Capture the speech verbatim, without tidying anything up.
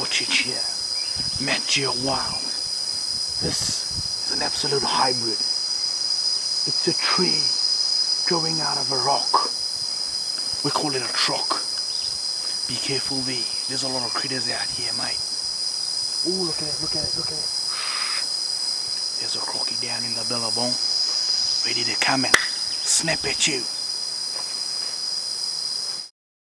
footage here. Mature wow. This is an absolute hybrid. It's a tree growing out of a rock. We call it a trock. Be careful there. There's a lot of critters out here, mate. Oh, look at it, look at it, look at it. There's a crocky down in the billabong, ready to come and snap at you.